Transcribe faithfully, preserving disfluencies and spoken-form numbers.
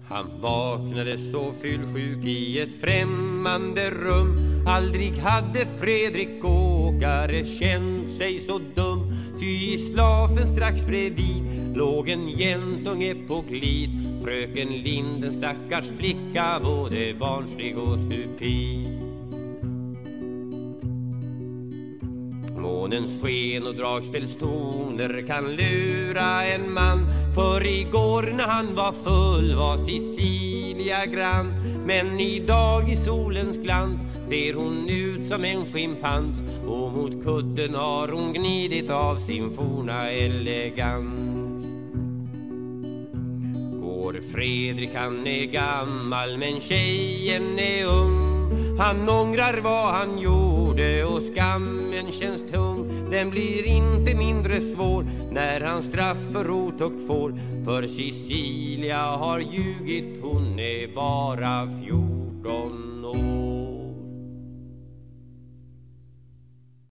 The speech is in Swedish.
Han vaknade så fyllsjuk i ett främmande rum. Aldrig hade Fredrik Åkare känt sig så dum. Ty i slafen strax bredvid låg en jäntunge på glid. Fröken Lind, en stackars flicka, både barnslig och stupid. Månens sken och dragspelstoner kan lura en man. För igår när han var full var Cecilia grann. Men idag i solens glans ser hon ut som en schimpans. Och mot kudden har hon gnidit av sin forna elegans. Vår Fredrik han är gammal men tjejen är ung. Han ångrar vad han gjorde och skammen känns tung. Den blir inte mindre svår när han straff för otukt får. För Cecilia har ljugit, hon är bara fjorton år.